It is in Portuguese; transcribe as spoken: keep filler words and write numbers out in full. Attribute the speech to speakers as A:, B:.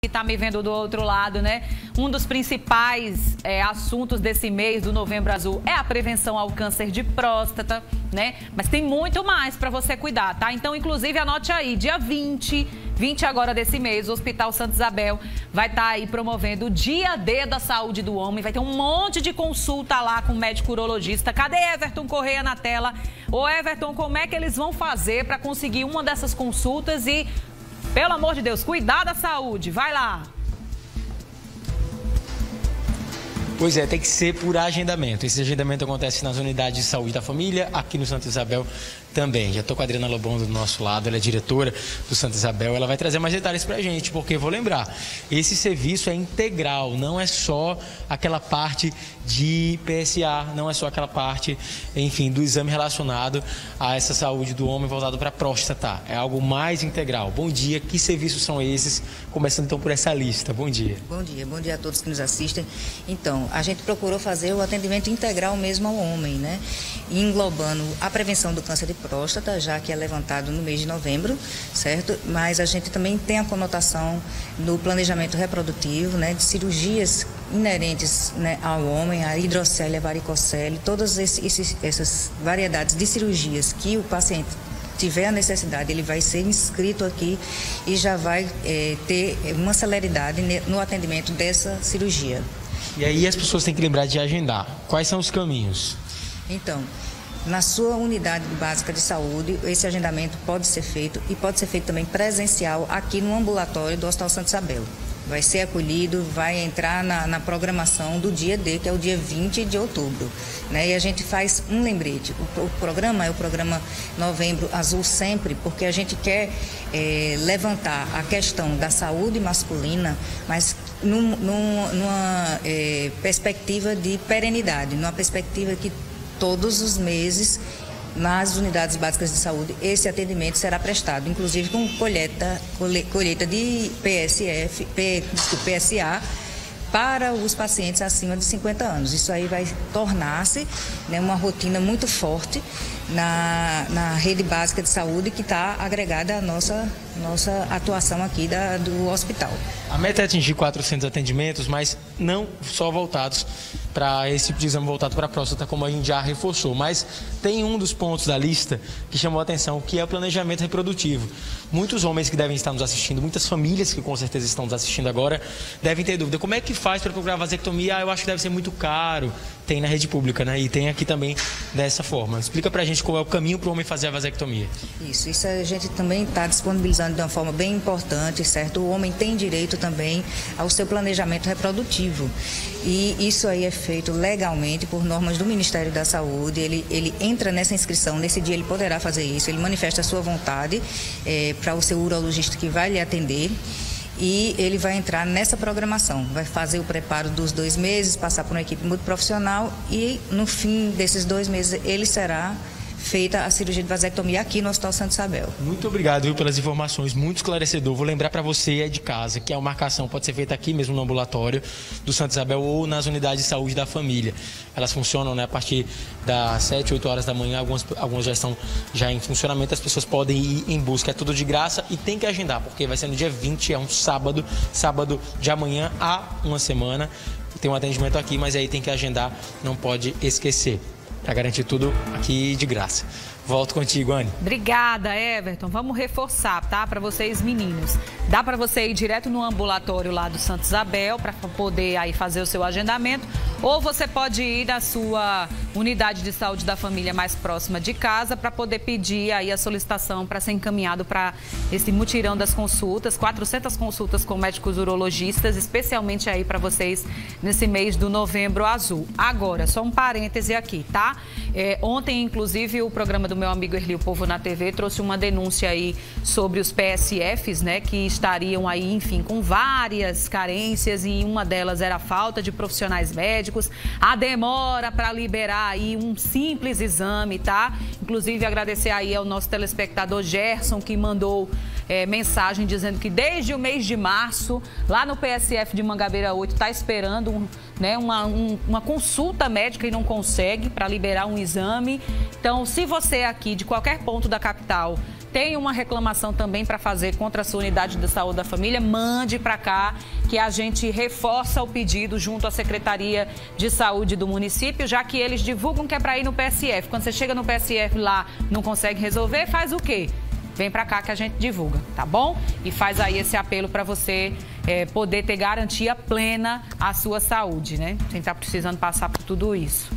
A: que está me vendo do outro lado, né? Um dos principais é, assuntos desse mês do Novembro Azul é a prevenção ao câncer de próstata, né? Mas tem muito mais para você cuidar, tá? Então, inclusive, anote aí, dia vinte, vinte agora desse mês, o Hospital Santa Isabel vai estar tá aí promovendo o Dia D da Saúde do Homem. Vai ter um monte de consulta lá com o médico urologista. Cadê Everton Correia na tela? Ô, Everton, como é que eles vão fazer para conseguir uma dessas consultas e, pelo amor de Deus, cuidar da saúde? Vai lá!
B: Pois é, tem que ser por agendamento. Esse agendamento acontece nas unidades de saúde da família, aqui no Santa Isabel também. Já estou com a Adriana Lobão do nosso lado, ela é diretora do Santa Isabel. Ela vai trazer mais detalhes para a gente, porque, vou lembrar, esse serviço é integral, não é só aquela parte de P S A, não é só aquela parte, enfim, do exame relacionado a essa saúde do homem voltado para a próstata. É algo mais integral. Bom dia, que serviços são esses? Começando então por essa lista. Bom dia.
C: Bom dia, bom dia a todos que nos assistem. Então, a gente procurou fazer o atendimento integral mesmo ao homem, né? Englobando a prevenção do câncer de próstata, já que é levantado no mês de novembro, certo? Mas a gente também tem a conotação no planejamento reprodutivo, né? De cirurgias inerentes, né, ao homem, a hidrocele, a varicocele, todas esse, esses, essas variedades de cirurgias que o paciente tiver a necessidade, ele vai ser inscrito aqui e já vai é, ter uma celeridade no atendimento dessa cirurgia.
B: E aí as pessoas têm que lembrar de agendar. Quais são os caminhos?
C: Então, na sua unidade básica de saúde, esse agendamento pode ser feito e pode ser feito também presencial aqui no ambulatório do Hospital Santa Isabel. Vai ser acolhido, vai entrar na, na programação do dia D, que é o dia vinte de outubro. Né? E a gente faz um lembrete. O, o programa é o programa Novembro Azul sempre, porque a gente quer é, levantar a questão da saúde masculina, mas num, num, numa é, perspectiva de perenidade, numa perspectiva que todos os meses, nas unidades básicas de saúde, esse atendimento será prestado, inclusive com colheita, colheita de P S F, P, P S A para os pacientes acima de cinquenta anos. Isso aí vai tornar-se, né, uma rotina muito forte na, na rede básica de saúde que está agregada à nossa, nossa atuação aqui da, do hospital.
B: A meta é atingir quatrocentos atendimentos, mas não só voltados para esse tipo de exame voltado para a próstata, como a gente já reforçou. Mas tem um dos pontos da lista que chamou a atenção, que é o planejamento reprodutivo. Muitos homens que devem estar nos assistindo, muitas famílias que com certeza estão nos assistindo agora, devem ter dúvida. Como é que faz para procurar vasectomia? Ah, eu acho que deve ser muito caro. Tem na rede pública, né? E tem aqui também dessa forma. Explica pra gente qual é o caminho para o homem fazer a vasectomia.
C: Isso, isso a gente também está disponibilizando de uma forma bem importante, certo? O homem tem direito também ao seu planejamento reprodutivo. E isso aí é feito legalmente por normas do Ministério da Saúde. Ele, ele entra nessa inscrição, nesse dia ele poderá fazer isso, ele manifesta a sua vontade é, para o seu urologista que vai lhe atender. E ele vai entrar nessa programação, vai fazer o preparo dos dois meses, passar por uma equipe multiprofissional e no fim desses dois meses ele será feita a cirurgia de vasectomia aqui no Hospital Santa Isabel.
B: Muito obrigado, viu, pelas informações, muito esclarecedor. Vou lembrar para você é de casa que a marcação pode ser feita aqui mesmo no ambulatório do Santa Isabel ou nas unidades de saúde da família. Elas funcionam, né, a partir das sete, oito horas da manhã, algumas, algumas já estão já em funcionamento, as pessoas podem ir em busca, é tudo de graça e tem que agendar, porque vai ser no dia vinte, é um sábado, sábado de amanhã a uma semana. Tem um atendimento aqui, mas aí tem que agendar, não pode esquecer. Para garantir tudo aqui de graça. Volto contigo, Anne.
A: Obrigada, Everton. Vamos reforçar, tá? Para vocês, meninos. Dá para você ir direto no ambulatório lá do Santa Isabel para poder aí fazer o seu agendamento. Ou você pode ir na sua unidade de saúde da família mais próxima de casa para poder pedir aí a solicitação para ser encaminhado para esse mutirão das consultas. quatrocentas consultas com médicos urologistas, especialmente aí para vocês nesse mês do Novembro Azul. Agora, só um parêntese aqui, tá? É, ontem, inclusive, o programa do meu amigo Erli, o Povo na T V, trouxe uma denúncia aí sobre os P S Fs, né, que estariam aí, enfim, com várias carências e uma delas era a falta de profissionais médicos, a demora para liberar aí um simples exame, tá? Inclusive, agradecer aí ao nosso telespectador Gerson, que mandou é, mensagem dizendo que desde o mês de março, lá no P S F de Mangabeira oito, está esperando um, né, uma, um, uma consulta médica e não consegue para liberar um exame. Então, se você aqui de qualquer ponto da capital tem uma reclamação também para fazer contra a sua unidade de saúde da família, mande para cá que a gente reforça o pedido junto à Secretaria de Saúde do município, já que eles divulgam que é para ir no P S F. Quando você chega no P S F lá, não consegue resolver, faz o quê? Vem para cá que a gente divulga, tá bom? E faz aí esse apelo para você é, poder ter garantia plena à sua saúde, né? Sem estar precisando passar por tudo isso.